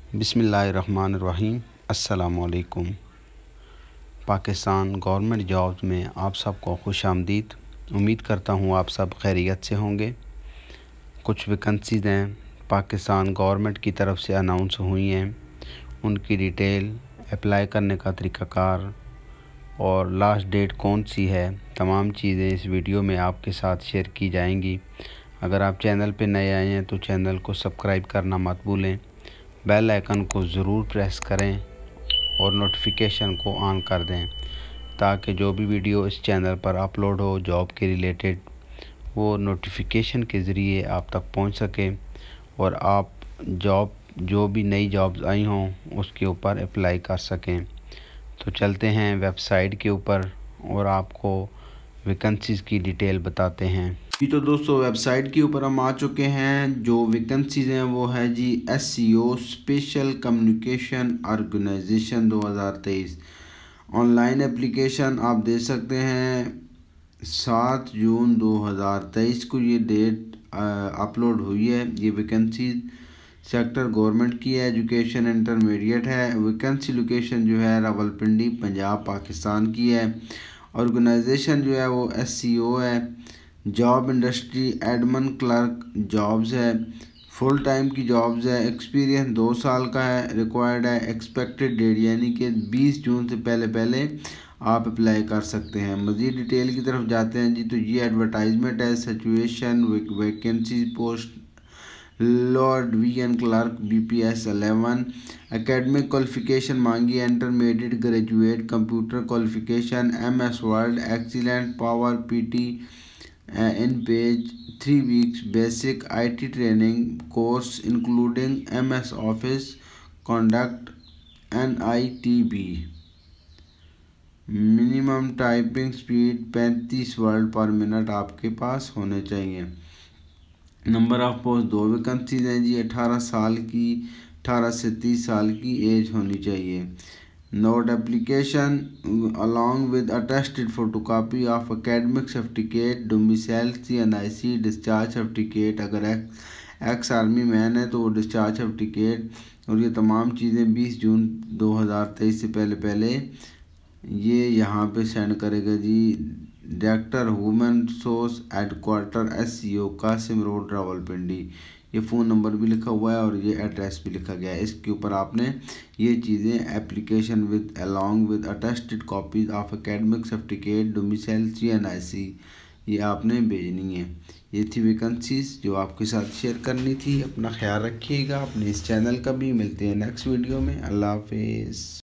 बिस्मिल्लाहिर्रहमानिर्रहीम। अस्सलामुअलैकुम। Pakistan government jobs में आप सबको खुश आमदीद। उम्मीद करता हूँ आप सब खैरियत से होंगे। कुछ वैकेंसीज़ हैं पाकिस्तान गवर्नमेंट की तरफ से अनाउंस हुई हैं, उनकी डिटेल, अप्लाई करने का तरीक़ाकार और लास्ट डेट कौन सी है, तमाम चीज़ें इस वीडियो में आपके साथ शेयर की जाएंगी। अगर आप चैनल पर नए आए हैं तो चैनल को सब्सक्राइब करना मत भूलें, बेल आइकन को ज़रूर प्रेस करें और नोटिफिकेशन को ऑन कर दें ताकि जो भी वीडियो इस चैनल पर अपलोड हो जॉब के रिलेटेड वो नोटिफिकेशन के ज़रिए आप तक पहुंच सके और आप जो भी नई जॉब्स आई हों उसके ऊपर अप्लाई कर सकें। तो चलते हैं वेबसाइट के ऊपर और आपको वैकेंसीज़ की डिटेल बताते हैं जी। तो दोस्तों वेबसाइट के ऊपर हम आ चुके हैं। जो वैकेंसीज़ हैं वो है जी SEO special communication organisation 2023। Online application आप दे सकते हैं। 7 जून 2023 को ये डेट अपलोड हुई है। ये वैकेंसी सेक्टर गवर्नमेंट की है, एजुकेशन इंटरमीडिएट है। वैकेंसी लोकेशन जो है रावलपिंडी पंजाब पाकिस्तान की है। ऑर्गेनाइजेशन जो है वो SEO है। Job industry admin clerk jobs है। फुल टाइम की जॉब्स है। एक्सपीरियंस 2 साल का है। रिक्वायर्ड है एक्सपेक्टेड डेट यानी कि 20 जून से पहले आप अप्लाई कर सकते हैं। मज़ीद डिटेल की तरफ जाते हैं जी। तो ये एडवर्टाइजमेंट है। Situation vacancy post lord VN clerk BPS 11। Academic qualification मांगी है intermediate graduate, computer qualification MS word excellent power PT in page 3 weeks basic IT training course including MS Office conduct NITB। Minimum typing speed 35 word per minute आपके पास होने चाहिए। Number of post 2 vacancies हैं जी। 18 साल की, 18 से 30 साल की एज होनी चाहिए। Note application along with attested photocopy of academic certificate domicile CNIC discharge certificate. अगर एक्स आर्मी मैन है तो वो डिस्चार्ज सर्टिफिकेट। और ये तमाम चीज़ें 20 जून 2023 से पहले ये यहाँ पे सेंड करेगा जी। Director human resource headquarter SEO Qasim road Rawalpindi. ये फ़ोन नंबर भी लिखा हुआ है और ये एड्रेस भी लिखा गया है। इसके ऊपर आपने ये चीज़ें application with along with attested copies of academic certificate domicile CNIC ये आपने भेजनी है। ये थी वैकेंसीज जो आपके साथ शेयर करनी थी। अपना ख्याल रखिएगा, अपने इस चैनल का भी। मिलते हैं नेक्स्ट वीडियो में। अल्लाह हाफिज़।